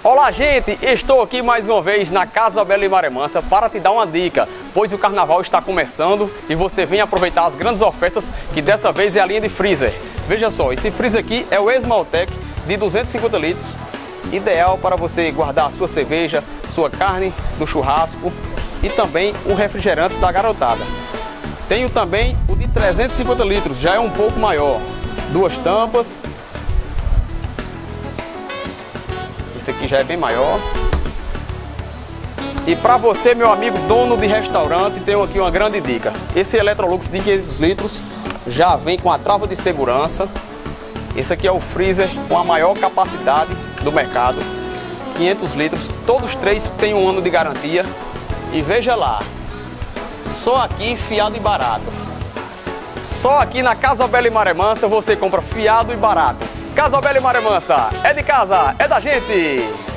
Olá, gente! Estou aqui mais uma vez na Casa Bela e Maré Mansa para te dar uma dica, pois o carnaval está começando e você vem aproveitar as grandes ofertas, que dessa vez é a linha de freezer. Veja só, esse freezer aqui é o Esmaltec de 250 litros, ideal para você guardar a sua cerveja, sua carne do churrasco e também o refrigerante da garotada. Tenho também o de 350 litros, já é um pouco maior, duas tampas. Esse aqui já é bem maior. E para você, meu amigo dono de restaurante, tenho aqui uma grande dica. Esse Electrolux de 500 litros já vem com a trava de segurança. Esse aqui é o freezer com a maior capacidade do mercado, 500 litros. Todos os três têm um ano de garantia. E veja lá, só aqui fiado e barato. Só aqui na Casa Bela e Maré Mansa você compra fiado e barato. Casa Bela e Maré Mansa, é de casa, é da gente!